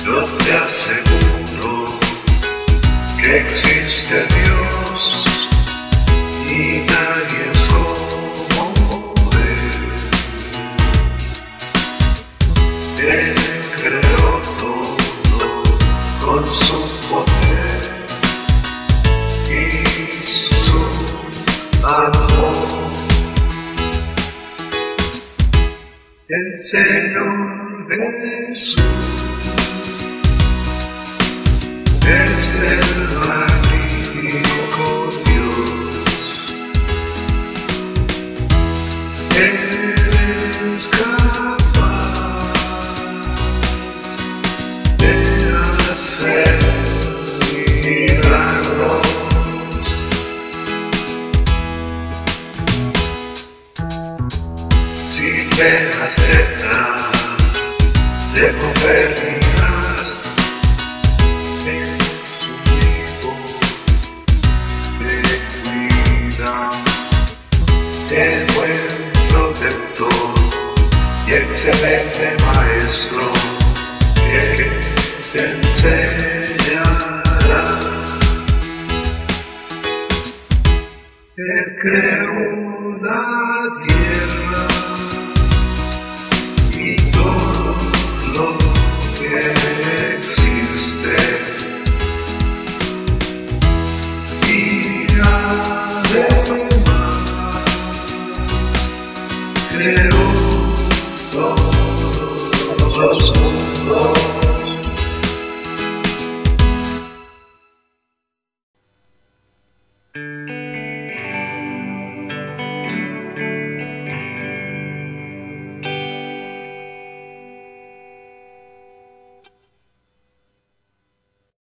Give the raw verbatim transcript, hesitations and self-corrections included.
Yo te aseguro que existe Dios y nadie es como Él. Él creó todo con su poder y su amor. El Señor Jesús es el magnífico Dios. Él es capaz de hacer milagros. Si te aceptas, te convertirás en su hijo, te cuida, el buen protector y excelente maestro que te enseñará. Él creó la tierra y todo lo que existe, y además creó todos los mundos.